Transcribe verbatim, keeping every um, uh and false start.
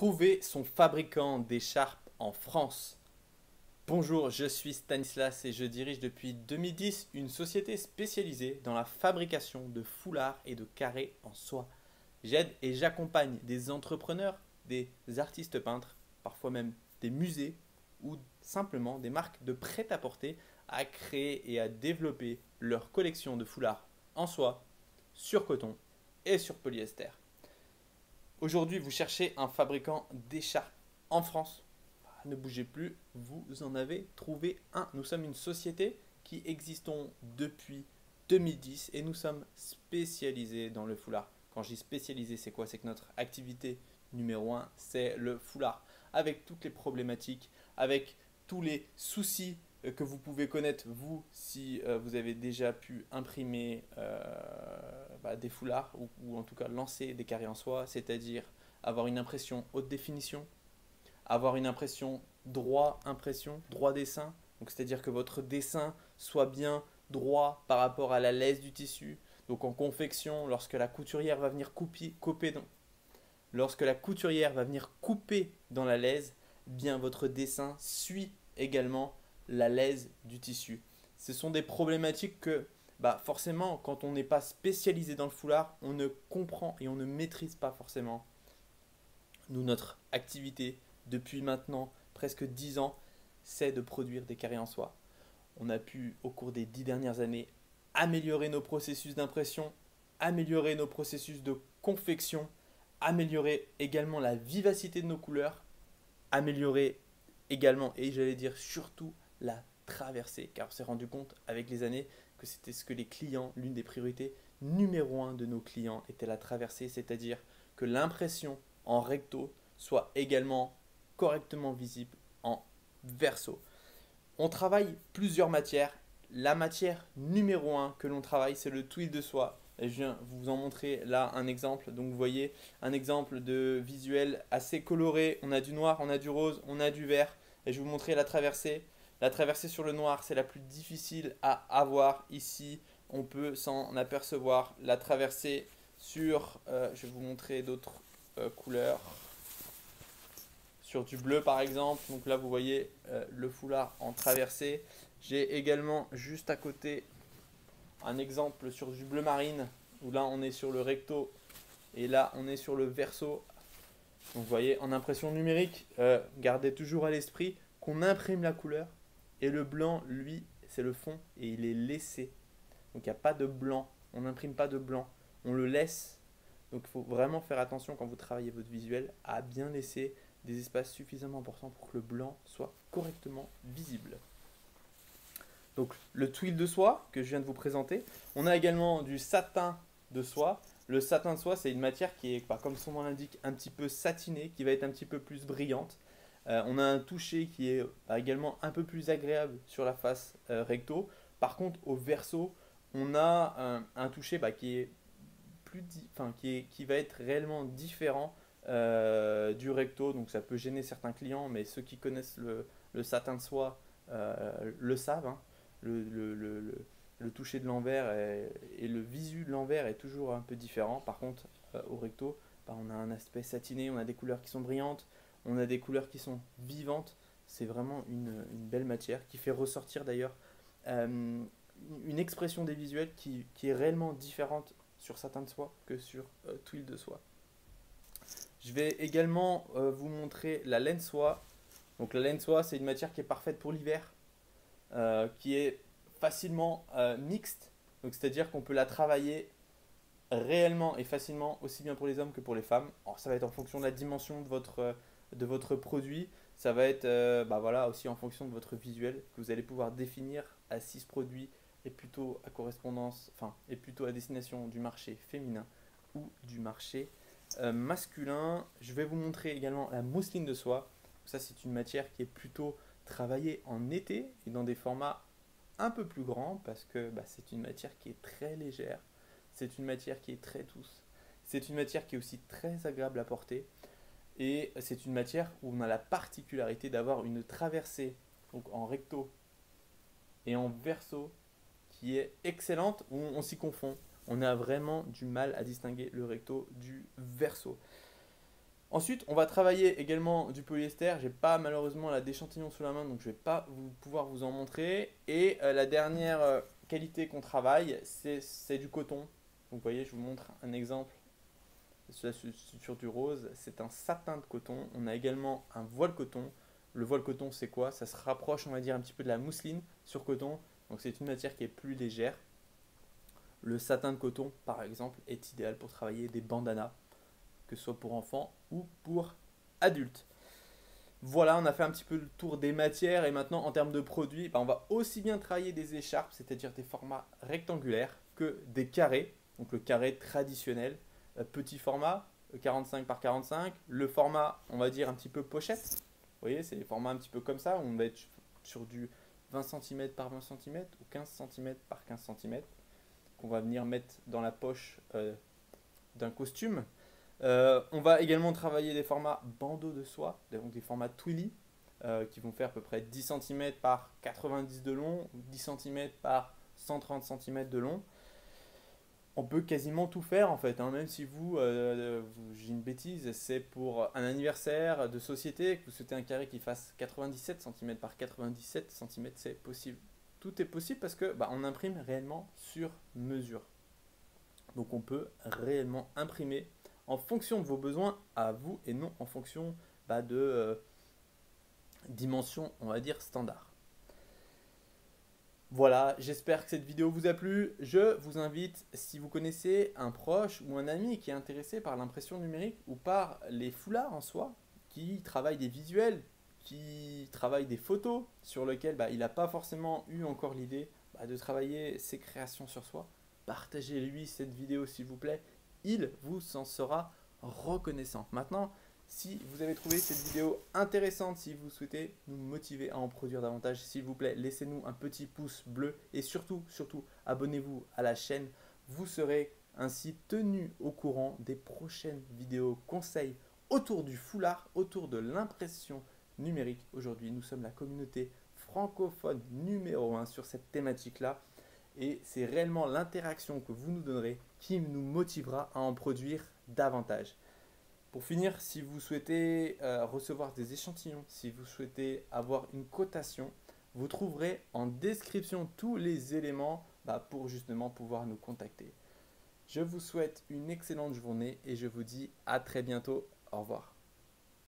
Trouver son fabricant d'écharpes en France. Bonjour, je suis Stanislas et je dirige depuis deux mille dix une société spécialisée dans la fabrication de foulards et de carrés en soie. J'aide et j'accompagne des entrepreneurs, des artistes peintres, parfois même des musées ou simplement des marques de prêt-à-porter à créer et à développer leur collection de foulards en soie, sur coton et sur polyester. Aujourd'hui, vous cherchez un fabricant d'écharpes en France. Ne bougez plus, vous en avez trouvé un. Nous sommes une société qui existons depuis deux mille dix et nous sommes spécialisés dans le foulard. Quand je dis spécialisé, c'est quoi? C'est que notre activité numéro un, c'est le foulard. Avec toutes les problématiques, avec tous les soucis que vous pouvez connaître, vous, si euh, vous avez déjà pu imprimer euh, bah, des foulards ou, ou en tout cas lancer des carrés en soie, c'est-à-dire avoir une impression haute définition, avoir une impression droit impression, droit dessin, donc c'est-à-dire que votre dessin soit bien droit par rapport à la laisse du tissu. Donc en confection, lorsque la couturière va venir couper, couper dans, lorsque la couturière va venir couper dans la laise, bien votre dessin suit également la laise du tissu. Ce sont des problématiques que bah forcément quand on n'est pas spécialisé dans le foulard, on ne comprend et on ne maîtrise pas forcément. Nous, notre activité depuis maintenant presque dix ans, c'est de produire des carrés en soie. On a pu, au cours des dix dernières années, améliorer nos processus d'impression, améliorer nos processus de confection, améliorer également la vivacité de nos couleurs, améliorer également, et j'allais dire surtout, la traversée, car on s'est rendu compte avec les années que c'était ce que les clients, l'une des priorités numéro un de nos clients était la traversée, c'est-à-dire que l'impression en recto soit également correctement visible en verso. On travaille plusieurs matières. La matière numéro un que l'on travaille, c'est le twill de soie. Et je viens vous en montrer là un exemple. Donc vous voyez un exemple de visuel assez coloré. On a du noir, on a du rose, on a du vert. Et je vais vous montrer la traversée. La traversée sur le noir, c'est la plus difficile à avoir. Ici, on peut s'en apercevoir. La traversée sur, euh, je vais vous montrer d'autres euh, couleurs. Sur du bleu par exemple, donc là vous voyez euh, le foulard en traversée. J'ai également juste à côté un exemple sur du bleu marine, où là on est sur le recto et là on est sur le verso. Donc vous voyez en impression numérique, euh, gardez toujours à l'esprit qu'on imprime la couleur et le blanc lui c'est le fond et il est laissé. Donc il n'y a pas de blanc, on n'imprime pas de blanc, on le laisse. Donc il faut vraiment faire attention quand vous travaillez votre visuel à bien laisser des espaces suffisamment importants pour que le blanc soit correctement visible. Donc le twill de soie que je viens de vous présenter. On a également du satin de soie. Le satin de soie, c'est une matière qui est, bah, comme son nom l'indique, un petit peu satinée, qui va être un petit peu plus brillante. Euh, on a un toucher qui est bah, également un peu plus agréable sur la face euh, recto. Par contre, au verso, on a un, un toucher bah, qui est plus, enfin, qui, est, qui va être réellement différent Euh, du recto, donc ça peut gêner certains clients, mais ceux qui connaissent le, le satin de soie euh, le savent. Hein. Le, le, le, le, le toucher de l'envers et, et le visu de l'envers est toujours un peu différent. Par contre, euh, au recto, bah, on a un aspect satiné, on a des couleurs qui sont brillantes, on a des couleurs qui sont vivantes. C'est vraiment une, une belle matière qui fait ressortir d'ailleurs euh, une expression des visuels qui, qui est réellement différente sur satin de soie que sur euh, twill de soie. Je vais également euh, vous montrer la laine soie. Donc la laine soie, c'est une matière qui est parfaite pour l'hiver, euh, qui est facilement euh, mixte. Donc c'est-à-dire qu'on peut la travailler réellement et facilement aussi bien pour les hommes que pour les femmes. Alors, ça va être en fonction de la dimension de votre, de votre produit. Ça va être euh, bah voilà, aussi en fonction de votre visuel que vous allez pouvoir définir à si ce produit est plutôt à correspondance, enfin, est plutôt à destination du marché féminin ou du marché Euh, masculin. Je vais vous montrer également la mousseline de soie. Ça, c'est une matière qui est plutôt travaillée en été et dans des formats un peu plus grands parce que bah, c'est une matière qui est très légère. C'est une matière qui est très douce. C'est une matière qui est aussi très agréable à porter. Et c'est une matière où on a la particularité d'avoir une traversée donc en recto et en verso qui est excellente, où on, on s'y confond. On a vraiment du mal à distinguer le recto du verso. Ensuite, on va travailler également du polyester. J'ai pas malheureusement la d'échantillon sous la main, donc je vais pas vous, pouvoir vous en montrer. Et euh, la dernière euh, qualité qu'on travaille, c'est du coton. Donc, vous voyez, je vous montre un exemple. Sur, sur du rose, c'est un satin de coton. On a également un voile coton. Le voile coton, c'est quoi? Ça se rapproche, on va dire, un petit peu de la mousseline sur coton. Donc c'est une matière qui est plus légère. Le satin de coton, par exemple, est idéal pour travailler des bandanas, que ce soit pour enfants ou pour adultes. Voilà, on a fait un petit peu le tour des matières et maintenant en termes de produits, bah, on va aussi bien travailler des écharpes, c'est-à-dire des formats rectangulaires, que des carrés, donc le carré traditionnel, euh, petit format, quarante-cinq par quarante-cinq, le format, on va dire un petit peu pochette, vous voyez, c'est des formats un petit peu comme ça, où on va être sur du vingt centimètres par vingt centimètres ou quinze centimètres par quinze centimètres, qu'on va venir mettre dans la poche euh, d'un costume. Euh, on va également travailler des formats bandeaux de soie, donc des formats Twilly, euh, qui vont faire à peu près dix centimètres par quatre-vingt-dix de long, ou dix centimètres par cent trente centimètres de long. On peut quasiment tout faire en fait, hein, même si vous, euh, vous j'ai une bêtise, c'est pour un anniversaire de société, que vous souhaitez un carré qui fasse quatre-vingt-dix-sept centimètres par quatre-vingt-dix-sept centimètres, c'est possible. Tout est possible parce que bah, on imprime réellement sur mesure. Donc on peut réellement imprimer en fonction de vos besoins à vous et non en fonction bah, de euh, dimensions, on va dire, standard. Voilà, j'espère que cette vidéo vous a plu. Je vous invite, si vous connaissez un proche ou un ami qui est intéressé par l'impression numérique ou par les foulards en soi, qui travaille des visuels, qui travaille des photos sur lesquelles bah, il n'a pas forcément eu encore l'idée bah, de travailler ses créations sur soi, partagez-lui cette vidéo s'il vous plaît. Il vous en sera reconnaissant. Maintenant, si vous avez trouvé cette vidéo intéressante, si vous souhaitez nous motiver à en produire davantage, s'il vous plaît, laissez-nous un petit pouce bleu et surtout, surtout, abonnez-vous à la chaîne. Vous serez ainsi tenu au courant des prochaines vidéos conseils autour du foulard, autour de l'impression numérique. Aujourd'hui, nous sommes la communauté francophone numéro un sur cette thématique-là. Et c'est réellement l'interaction que vous nous donnerez qui nous motivera à en produire davantage. Pour finir, si vous souhaitez euh, recevoir des échantillons, si vous souhaitez avoir une cotation, vous trouverez en description tous les éléments bah, pour justement pouvoir nous contacter. Je vous souhaite une excellente journée et je vous dis à très bientôt. Au revoir.